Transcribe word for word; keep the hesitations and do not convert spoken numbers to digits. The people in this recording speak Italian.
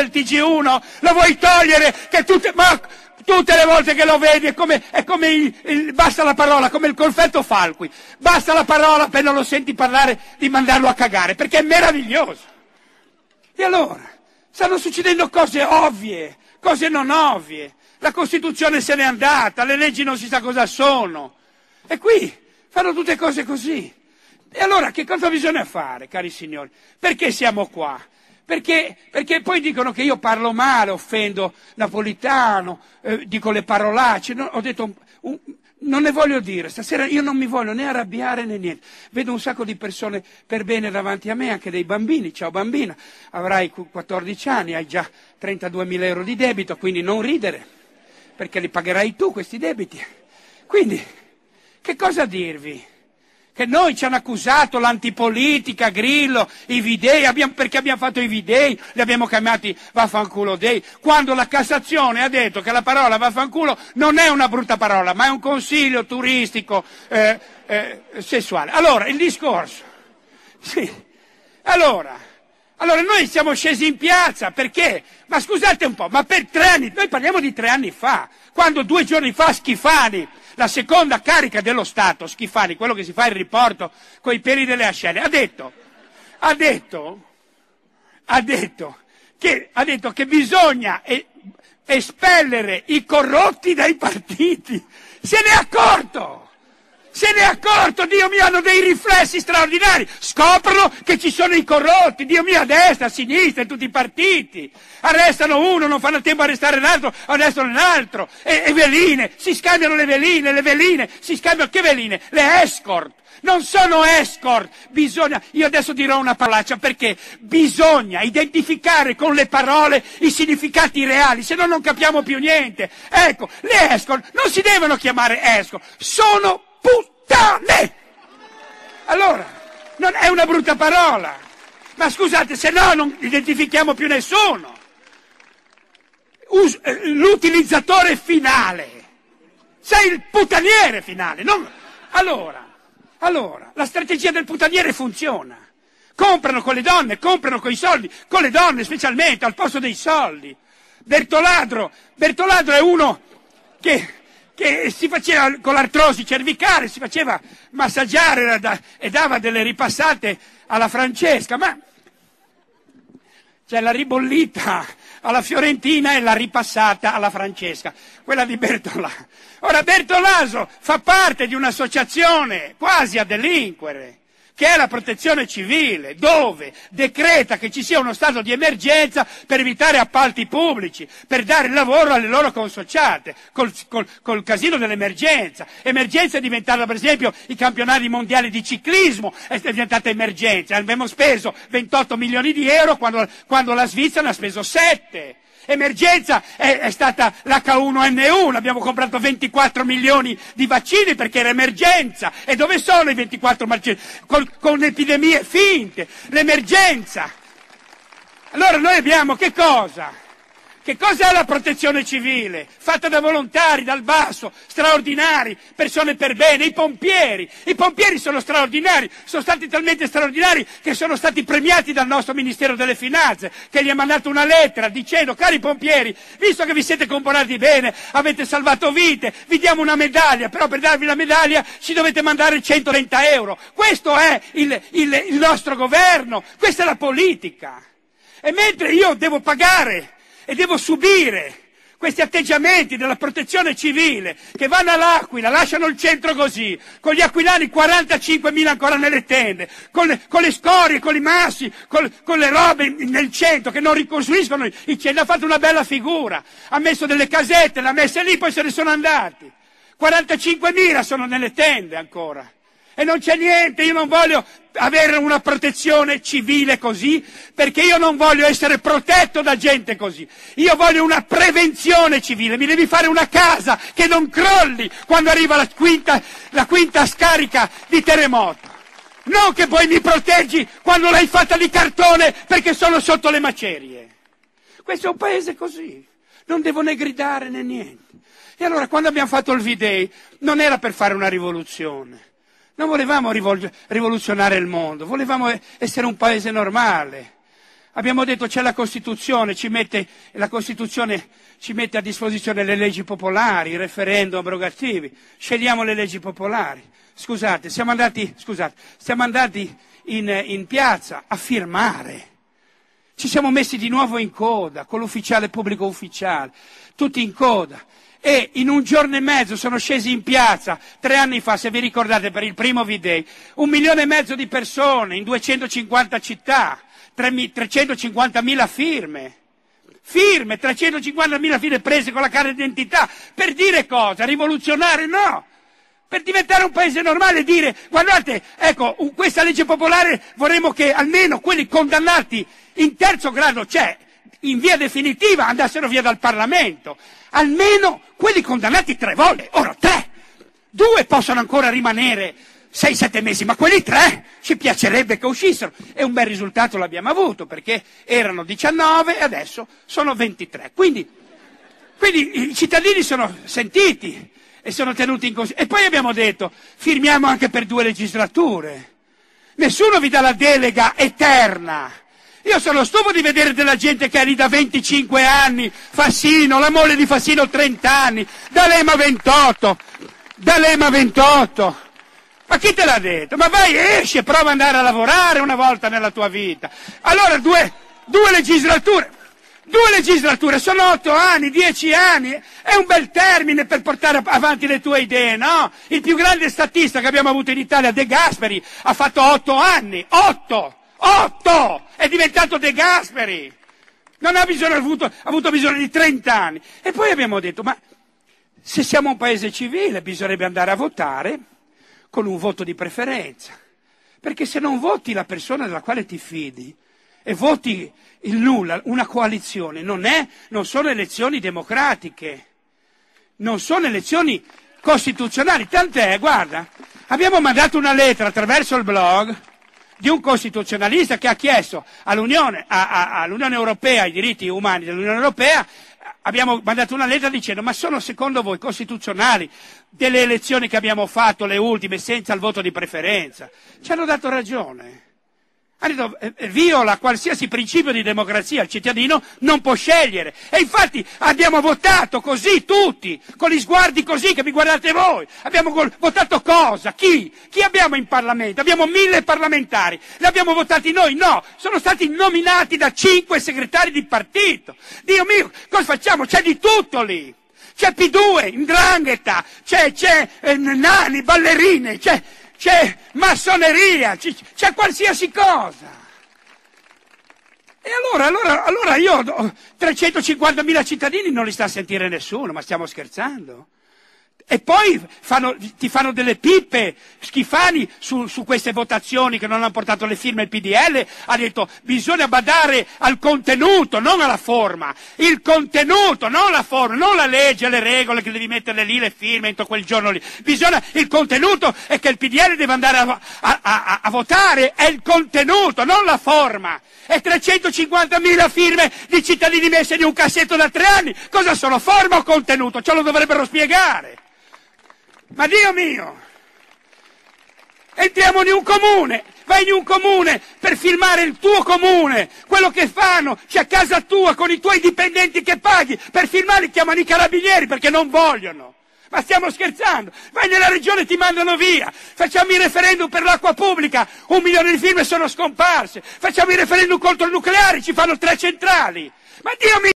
del T G uno, lo vuoi togliere, che tutte, ma tutte le volte che lo vedi è come, è come il, il, basta la parola, come il colfetto Falqui, basta la parola appena lo senti parlare di mandarlo a cagare, perché è meraviglioso. E allora, stanno succedendo cose ovvie, cose non ovvie, la Costituzione se n'è andata, le leggi non si sa cosa sono, e qui fanno tutte cose così. E allora che cosa bisogna fare, cari signori? Perché siamo qua? Perché, perché poi dicono che io parlo male, offendo Napolitano, eh, dico le parolacce, no, ho detto, un, un, non ne voglio dire, stasera io non mi voglio né arrabbiare né niente. Vedo un sacco di persone per bene davanti a me, anche dei bambini, ciao bambina, avrai quattordici anni, hai già trentaduemila euro di debito, quindi non ridere, perché li pagherai tu questi debiti. Quindi, che cosa dirvi? Che noi ci hanno accusato l'antipolitica, Grillo, i V-Day, abbiamo, perché abbiamo fatto i V-Day, li abbiamo chiamati vaffanculo day, quando la Cassazione ha detto che la parola vaffanculo non è una brutta parola, ma è un consiglio turistico eh, eh, sessuale. Allora, il discorso, sì, allora, allora noi siamo scesi in piazza, perché? Ma scusate un po', ma per tre anni, noi parliamo di tre anni fa, quando due giorni fa Schifani, la seconda carica dello Stato, Schifani, quello che si fa il riporto coi peli delle ascelle, ha detto, ha detto, ha detto che, ha detto che bisogna e, espellere i corrotti dai partiti. Se ne è accorto! Se ne è accorto, Dio mio, hanno dei riflessi straordinari, scoprono che ci sono i corrotti, Dio mio, a destra, a sinistra, in tutti i partiti, arrestano uno, non fanno tempo a arrestare l'altro, arrestano l'altro, e, e veline, si scambiano le veline, le veline, si scambiano, che veline? Le escort, non sono escort, bisogna, io adesso dirò una parolaccia, perché bisogna identificare con le parole i significati reali, se no non capiamo più niente. Ecco, le escort non si devono chiamare escort, sono puttane! Allora, non è una brutta parola, ma scusate, se no non identifichiamo più nessuno. Us- l'utilizzatore finale, sei il puttaniere finale, non... Allora, allora, la strategia del puttaniere funziona. Comprano con le donne, comprano con i soldi, con le donne specialmente, al posto dei soldi. Bertoladro, Bertoladro è uno che... che si faceva con l'artrosi cervicale, si faceva massaggiare e dava delle ripassate alla Francesca, ma c'è la ribollita alla Fiorentina e la ripassata alla Francesca, quella di Bertolaso. Ora Bertolaso fa parte di un'associazione quasi a delinquere, che è la protezione civile, dove decreta che ci sia uno stato di emergenza per evitare appalti pubblici, per dare lavoro alle loro consociate, col, col, col casino dell'emergenza. Emergenza è diventata, per esempio, i campionati mondiali di ciclismo, è diventata emergenza. Abbiamo speso ventotto milioni di euro quando, quando la Svizzera ne ha speso sette. Emergenza è, è stata l'H uno N uno, abbiamo comprato ventiquattro milioni di vaccini perché era emergenza. E dove sono i ventiquattro vaccini? Con, con epidemie finte, l'emergenza. Allora noi abbiamo che cosa? Che cosa è la protezione civile? Fatta da volontari, dal basso, straordinari, persone per bene, i pompieri. I pompieri sono straordinari, sono stati talmente straordinari che sono stati premiati dal nostro Ministero delle Finanze, che gli ha mandato una lettera dicendo, cari pompieri, visto che vi siete comportati bene, avete salvato vite, vi diamo una medaglia, però per darvi la medaglia ci dovete mandare centotrenta euro. Questo è il, il, il nostro governo, questa è la politica. E mentre io devo pagare e devo subire questi atteggiamenti della protezione civile che vanno all'Aquila, lasciano il centro così, con gli aquilani quarantacinquemila ancora nelle tende, con le, con le scorie, con i massi, con, con le robe nel centro che non ricostruiscono i centri, ha fatto una bella figura, ha messo delle casette, l'ha messa lì, poi se ne sono andati. quarantacinquemila sono nelle tende ancora. E non c'è niente, io non voglio avere una protezione civile così, perché io non voglio essere protetto da gente così. Io voglio una prevenzione civile, mi devi fare una casa che non crolli quando arriva la quinta, la quinta scarica di terremoto. Non che poi mi proteggi quando l'hai fatta di cartone perché sono sotto le macerie. Questo è un paese così, non devo né gridare né niente. E allora quando abbiamo fatto il V-Day non era per fare una rivoluzione. Non volevamo rivolg- rivoluzionare il mondo, volevamo essere un paese normale. Abbiamo detto c'è la Costituzione, ci mette, la Costituzione ci mette a disposizione le leggi popolari, i referendum abrogativi, scegliamo le leggi popolari. Scusate, siamo andati, scusate, siamo andati in, in piazza a firmare. Ci siamo messi di nuovo in coda, con l'ufficiale pubblico ufficiale, tutti in coda. E in un giorno e mezzo sono scesi in piazza, tre anni fa, se vi ricordate, per il primo V-Day, un milione e mezzo di persone in duecentocinquanta città, trecentocinquantamila firme. Firme, trecentocinquantamila firme prese con la carta d'identità. Per dire cosa? Rivoluzionare? No! Per diventare un paese normale e dire, guardate, ecco, questa legge popolare vorremmo che almeno quelli condannati in terzo grado, cioè in via definitiva, andassero via dal Parlamento. Almeno quelli condannati tre volte, ora tre. Due possono ancora rimanere sei sette mesi, ma quelli tre ci piacerebbe che uscissero. E un bel risultato l'abbiamo avuto, perché erano diciannove e adesso sono ventitré. Quindi, quindi i cittadini sono sentiti e sono tenuti in considerazione. E poi abbiamo detto, firmiamo anche per due legislature. Nessuno vi dà la delega eterna. Io sono stufo di vedere della gente che è lì da venticinque anni, Fassino, la moglie di Fassino trenta anni, D'Alema ventotto, D'Alema ventotto. Ma chi te l'ha detto? Ma vai, esci e prova ad andare a lavorare una volta nella tua vita. Allora due, due legislature, due legislature, sono otto anni, dieci anni, è un bel termine per portare avanti le tue idee, no? Il più grande statista che abbiamo avuto in Italia, De Gasperi, ha fatto otto anni, otto! Otto! È diventato De Gasperi! Non ha, bisogno, ha, avuto, ha avuto bisogno di trenta anni. E poi abbiamo detto, ma se siamo un paese civile bisognerebbe andare a votare con un voto di preferenza. Perché se non voti la persona della quale ti fidi e voti il nulla, una coalizione, non, è, non sono elezioni democratiche, non sono elezioni costituzionali. Tant'è, guarda, abbiamo mandato una lettera attraverso il blog di un costituzionalista che ha chiesto all'Unione, a, a, all'Unione Europea, ai diritti umani dell'Unione Europea, abbiamo mandato una lettera dicendo, ma sono secondo voi costituzionali delle elezioni che abbiamo fatto, le ultime, senza il voto di preferenza? Ci hanno dato ragione. Hanno detto, eh, viola qualsiasi principio di democrazia, il cittadino non può scegliere. E infatti abbiamo votato così tutti, con gli sguardi così che mi guardate voi. Abbiamo votato cosa? Chi? Chi abbiamo in Parlamento? Abbiamo mille parlamentari. Li abbiamo votati noi? No, sono stati nominati da cinque segretari di partito. Dio mio, cosa facciamo? C'è di tutto lì. C'è P due, 'ndrangheta, c'è, c'è eh, nani, ballerine, c'è... c'è massoneria, c'è qualsiasi cosa. E allora, allora, allora io, trecentocinquantamila cittadini non li sta a sentire nessuno, ma stiamo scherzando? E poi fanno, ti fanno delle pippe Schifani su, su queste votazioni che non hanno portato le firme il P D L, ha detto bisogna badare al contenuto, non alla forma. Il contenuto, non la forma, non la legge, le regole che devi mettere lì, le firme entro quel giorno lì. Bisogna, il contenuto è che il P D L deve andare a, a, a, a votare, è il contenuto, non la forma. E trecentocinquantamila firme di cittadini messe in un cassetto da tre anni, cosa sono, forma o contenuto? Ce lo dovrebbero spiegare. Ma Dio mio, entriamo in un comune, vai in un comune per filmare il tuo comune, quello che fanno, c'è a casa tua con i tuoi dipendenti che paghi, per filmare chiamano i carabinieri perché non vogliono. Ma stiamo scherzando? Vai nella regione e ti mandano via. Facciamo il referendum per l'acqua pubblica, un milione di firme sono scomparse. Facciamo il referendum contro il nucleare, ci fanno tre centrali. Ma Dio mio!